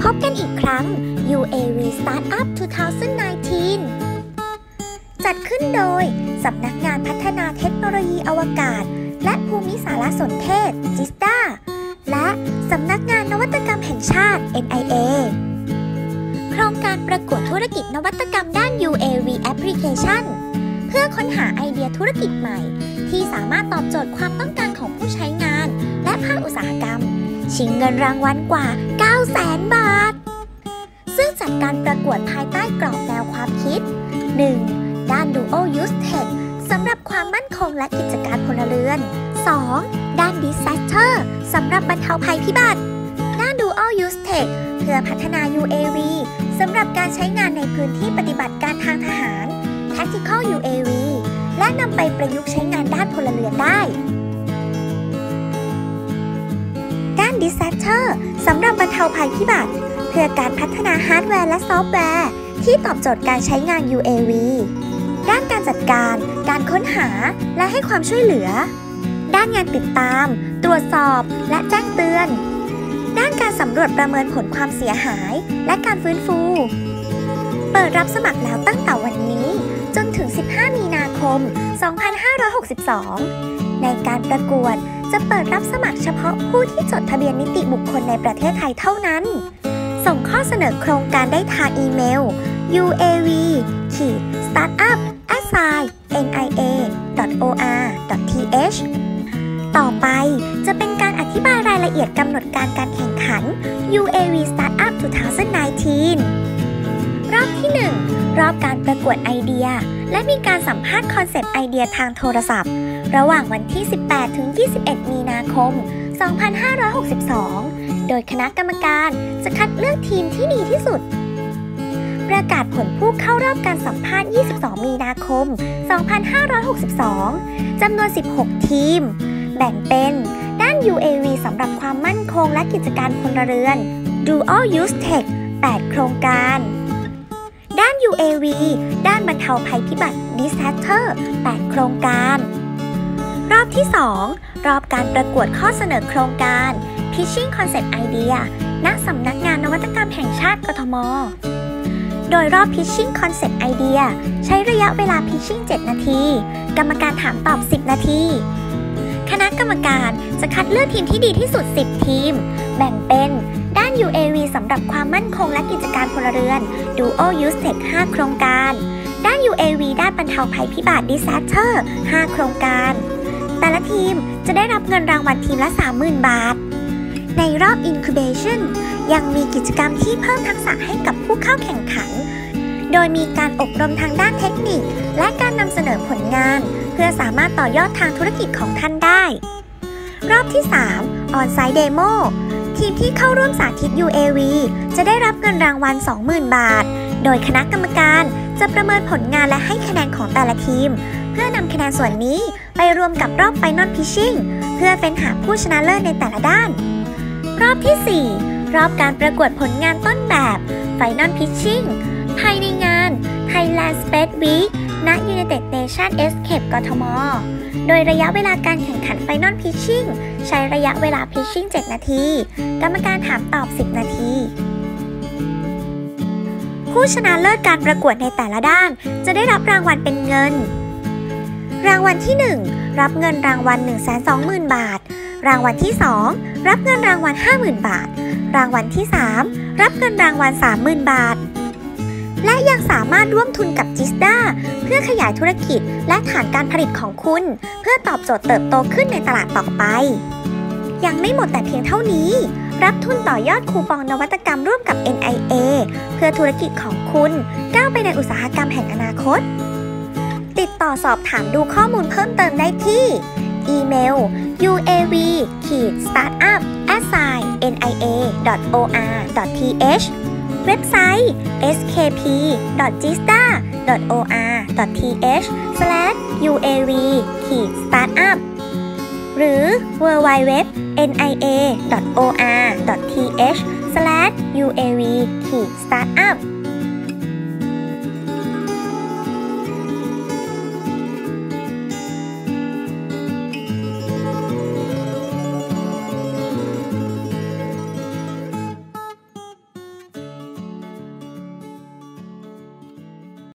พบกันอีกครั้ง UAV Startup 2019 จัดขึ้นโดยสำนักงานพัฒนาเทคโนโลยีอวกาศและภูมิสารสนเทศ JISDA และสำนักงานนวัตกรรมแห่งชาติ NIA โครงการประกวดธุรกิจนวัตกรรมด้าน UAV Application เพื่อค้นหาไอเดียธุรกิจใหม่ที่สามารถตอบโจทย์ความต้องการของผู้ใช้งานและภาคอุตสาหกรรมชิงเงินรางวัลกว่า 900,000 บาทซึ่งจัดการประกวดภายใต้กรอบแนวความคิด 1. ด้าน Dual Use Tech สำหรับความมั่นคงและกิจการพลเรือน 2. ด้าน Disaster สำหรับบรรเทาภัยพิบัติด้าน Dual Use Tech เพื่อพัฒนา UAV สำหรับการใช้งานในพื้นที่ปฏิบัติการทางทหาร Tactical UAV และนำไปประยุกต์ใช้งานด้านพลเรือนได้ด้าน Disaster สำหรับบรรเทาภัยพิบัติเพื่อการพัฒนาฮาร์ดแวร์และซอฟต์แวร์ที่ตอบโจทย์การใช้งาน UAV ด้านการจัดการการค้นหาและให้ความช่วยเหลือด้านงานติดตามตรวจสอบและแจ้งเตือนด้านการสำรวจประเมินผลความเสียหายและการฟื้นฟูเปิดรับสมัครแล้วตั้งแต่วันนี้จนถึง 15 มีนาคม 2562 ในการประกวดจะเปิดรับสมัครเฉพาะผู้ที่จดทะเบียนนิติบุคคลในประเทศไทยเท่านั้นส่งข้อเสนอโครงการได้ทางอีเมล uav-startup@nia.or.th ต่อไปจะเป็นการอธิบายรายละเอียดกำหนดการการแข่งขัน UAV Startup 2019 รอบที่ 1 รอบการประกวดไอเดียและมีการสัมภาษณ์คอนเซปต์ไอเดียทางโทรศัพท์ระหว่างวันที่ 18-21 มีนาคม 2562 โดยคณะกรรมการจะคัดเลือกทีมที่ดีที่สุดประกาศผลผู้เข้ารอบการสัมภาษณ์ 22 มีนาคม 2562 จำนวน 16 ทีมแบ่งเป็นด้าน UAV สำหรับความมั่นคงและกิจการพลเรือน Dual Use Tech 8 โครงการด้าน UAV ด้านบรรเทาภัยพิบัติ Disaster 8 โครงการรอบที่ 2 รอบการประกวดข้อเสนอโครงการ Pitching Concept Idea ณ สำนักงานนวัตกรรมแห่งชาติกทม.โดยรอบ Pitching Concept Idea ใช้ระยะเวลา Pitching 7 นาทีกรรมการถามตอบ 10 นาทีคณะกรรมการจะคัดเลือกทีมที่ดีที่สุด 10 ทีมแบ่งเป็นด้าน UAV สำหรับความมั่นคงและกิจการพลเรือน Dual Use Tech 5 โครงการด้าน UAV ด้านบรรเทาภัยพิบัติ Disaster 5 โครงการแต่ละทีมจะได้รับเงินรางวัลทีมละ 30,000 บาทในรอบ Incubation ยังมีกิจกรรมที่เพิ่มทักษะให้กับผู้เข้าแข่งขันโดยมีการอบรมทางด้านเทคนิคและการนำเสนอผลงานเพื่อสามารถต่อยอดทางธุรกิจของท่านได้รอบที่ 3 On-site Demo ทีมที่เข้าร่วมสาธิต UAV จะได้รับเงินรางวัล 20,000 บาทโดยคณะกรรมการจะประเมินผลงานและให้คะแนนของแต่ละทีมเพื่อนำคะแนนส่วนนี้ไปรวมกับรอบ Final Pitching เพื่อเฟ้นหาผู้ชนะเลิศในแต่ละด้านรอบที่ 4 รอบการประกวดผลงานต้นแบบ Final Pitching ภายในงาน Thailand Space Week ณ United Nations Escape กทม.โดยระยะเวลาการแข่งขัน Final Pitching ใช้ระยะเวลา Pitching 7 นาทีกรรมการถามตอบ 10 นาทีผู้ชนะเลิศการประกวดในแต่ละด้านจะได้รับรางวัลเป็นเงินรางวัลที่ 1 รับเงินรางวัล 120,000 บาทรางวัลที่ 2 รับเงินรางวัล 50,000 บาทรางวัลที่ 3 รับเงินรางวัล 30,000 บาทและยังสามารถร่วมทุนกับ JISDA เพื่อขยายธุรกิจและฐานการผลิตของคุณเพื่อตอบโจทย์เติบโตขึ้นในตลาดต่อไปยังไม่หมดแต่เพียงเท่านี้รับทุนต่อยอดคูปองนวัตกรรมร่วมกับ NIA เพื่อธุรกิจของคุณก้าวไปในอุตสาหกรรมแห่งอนาคตติดต่อสอบถามดูข้อมูลเพิ่มเติมได้ที่อีเมล uav-startup@nia.or.th เว็บไซต์ skp.jisda.or.th/uav-startup หรือ www.nia.or.th/uav-startup